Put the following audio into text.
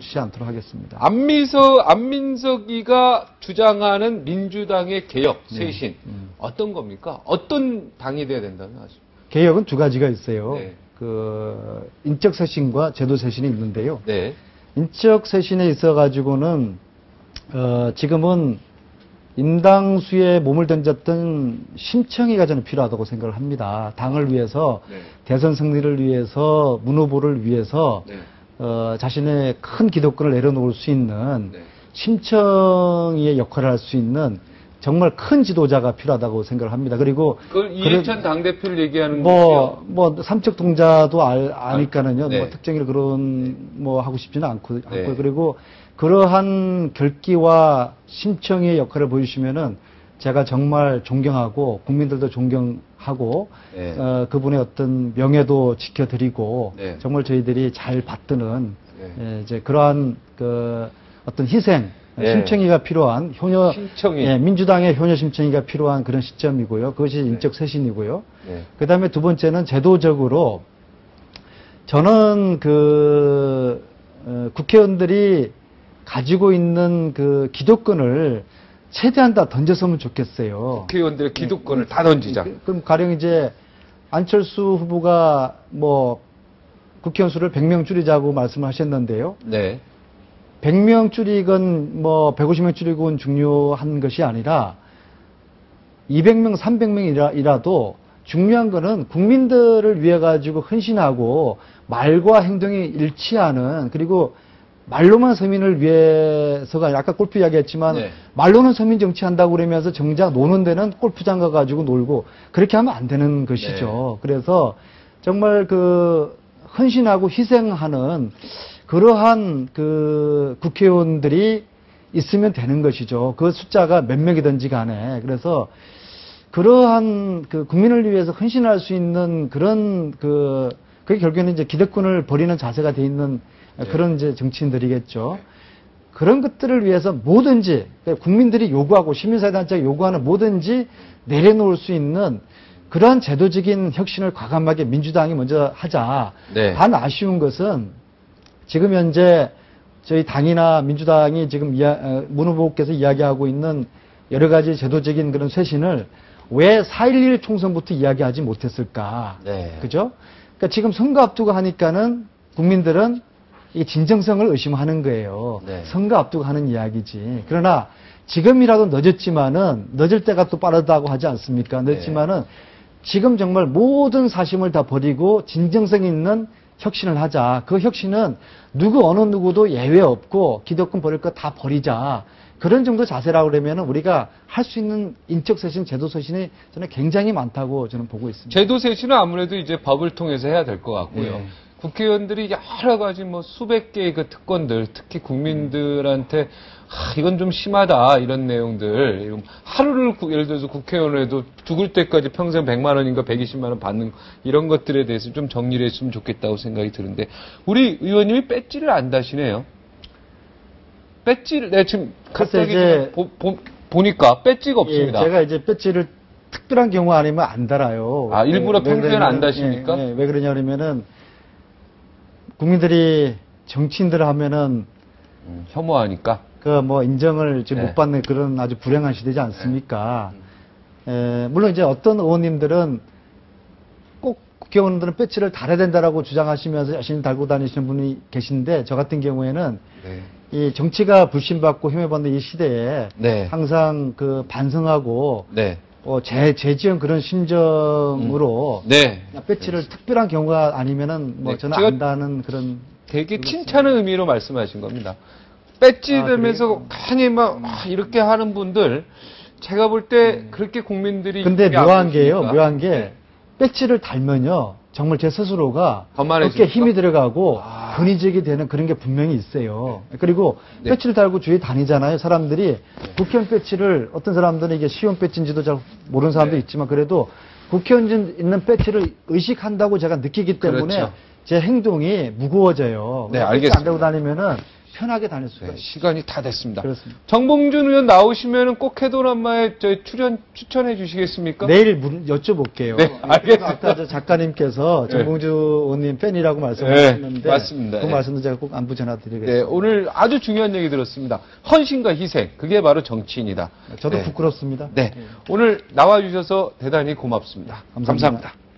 주지 않도록 하겠습니다. 안민석이가 주장하는 민주당의 개혁, 쇄신, 어떤 겁니까? 어떤 당이 돼야 된다는 아십니까? 개혁은 두 가지가 있어요. 네. 인적 쇄신과 제도 쇄신이 있는데요. 네. 인적 쇄신에 있어가지고는, 지금은 임당수에 몸을 던졌던 심청이가 저는 필요하다고 생각을 합니다. 당을 위해서, 네. 대선 승리를 위해서, 문 후보를 위해서, 네. 자신의 큰 기득권을 내려놓을 수 있는 네. 심청이의 역할을 할 수 있는 정말 큰 지도자가 필요하다고 생각을 합니다. 그리고 그걸 이해찬 당대표를 얘기하는 거죠? 삼척 동자도 아니까는요. 네. 뭐 특정일 그런 하고 싶지는 않고요. 네. 그리고 그러한 결기와 심청의 역할을 보여주시면은 제가 정말 존경하고 국민들도 존경하고 네. 그분의 어떤 명예도 지켜드리고 네. 정말 저희들이 잘 받드는 네. 이제 그러한 어떤 희생. 네. 심청이가 필요한 심청이. 민주당의 효녀 심청이가 필요한 그런 시점이고요. 그것이 인적 쇄신이고요. 네. 그 다음에 두 번째는 제도적으로 저는 국회의원들이 가지고 있는 기득권을 최대한 다 던졌으면 좋겠어요. 국회의원들의 기득권을 다 던지자. 그럼 가령 이제 안철수 후보가 국회의원 수를 100명 줄이자고 말씀을 하셨는데요. 네. 100명 줄이건 150명 줄이건 중요한 것이 아니라 200명, 300명이라도 중요한 거는 국민들을 위해 가지고 헌신하고 말과 행동이 일치하는, 그리고 말로만 서민을 위해서가 아까 골프 이야기했지만 네. 말로는 서민 정치한다고 그러면서 정작 노는 데는 골프장 가가지고 놀고 그렇게 하면 안 되는 것이죠. 네. 그래서 정말 헌신하고 희생하는 그러한 국회의원들이 있으면 되는 것이죠. 그 숫자가 몇 명이든지 간에. 그래서 그러한 국민을 위해서 헌신할 수 있는 그런 그게 결국에는 이제 기득권을 버리는 자세가 돼 있는 그런 이제 정치인들이겠죠. 그런 것들을 위해서 뭐든지 국민들이 요구하고 시민사회단체가 요구하는 뭐든지 내려놓을 수 있는 그러한 제도적인 혁신을 과감하게 민주당이 먼저 하자. 네. 단 아쉬운 것은 지금 현재 저희 당이나 민주당이 지금 문 후보께서 이야기하고 있는 여러 가지 제도적인 그런 쇄신을 왜 4.11 총선부터 이야기하지 못했을까? 네. 그죠? 그러니까 지금 선거 앞두고 하니까는 국민들은 이 진정성을 의심하는 거예요. 네. 선거 앞두고 하는 이야기지. 그러나 지금이라도 늦었지만은 늦을 때가 또 빠르다고 하지 않습니까? 늦었지만은 지금 정말 모든 사심을 다 버리고 진정성 있는 혁신을 하자. 그 혁신은 어느 누구도 예외 없고 기득권 버릴 거 다 버리자. 그런 정도 자세라고 그러면 우리가 할 수 있는 인적 쇄신, 제도 쇄신이 저는 굉장히 많다고 저는 보고 있습니다. 제도 쇄신은 아무래도 이제 법을 통해서 해야 될 것 같고요. 네. 국회의원들이 여러 가지 수백 개의 특권들, 특히 국민들한테 이건 좀 심하다 이런 내용들, 하루를 예를 들어서 국회의원을 해도 죽을 때까지 평생 100만 원인가 120만 원 받는 이런 것들에 대해서 좀 정리를 했으면 좋겠다고 생각이 드는데 우리 의원님이 배지를 안 다시네요. 배지를 내가 지금 갑자기 보니까 배지가 없습니다. 제가 이제 배지를 특별한 경우 아니면 안 달아요. 일부러 평소에는 안 다십니까? 왜 그러냐 그러면은 국민들이 정치인들을 하면은 혐오하니까. 인정을 지금 못 받는 그런 아주 불행한 시대지 않습니까? 물론 이제 어떤 의원님들은 꼭 국회의원들은 배지를 달아야 된다라고 주장하시면서 열심히 달고 다니시는 분이 계신데 저 같은 경우에는 이 정치가 불신받고 혐오받는 이 시대에 항상 반성하고 재지은 그런 심정으로 배지를 특별한 경우가 아니면은 저는 안다는 그런 되게 칭찬의 의미로 말씀하신 겁니다. 배지 되면서 괜히 이렇게 하는 분들 제가 볼 때 그렇게 국민들이 근데 묘한 게 배지를 달면요 정말 제 스스로가 어깨에 힘이 들어가고 근위적이 되는 그런 게 분명히 있어요. 그리고 배지를 달고 주위에 다니잖아요. 사람들이 국회의원 배지를 어떤 사람들은 이게 시의원 배지인지도 잘 모르는 사람도 있지만 그래도 국회의원 있는 배지를 의식한다고 제가 느끼기 때문에 제 행동이 무거워져요. 네, 알겠습니다. 안 달고 다니면은 편하게 다닐 수가 네, 있죠. 시간이 다 됐습니다. 그렇습니다. 정봉준 의원 나오시면 꼭 해도란마에 추천해 주시겠습니까? 내일 여쭤볼게요. 네, 알겠습니다. 아까 저 작가님께서 네. 정봉주 의원님 팬이라고 말씀하셨는데 네, 맞습니다. 그 네. 말씀도 제가 꼭 안부 전화드리겠습니다. 네, 오늘 아주 중요한 얘기 들었습니다. 헌신과 희생, 그게 바로 정치인이다. 저도 네. 부끄럽습니다. 네, 오늘 나와주셔서 대단히 고맙습니다. 감사합니다. 감사합니다.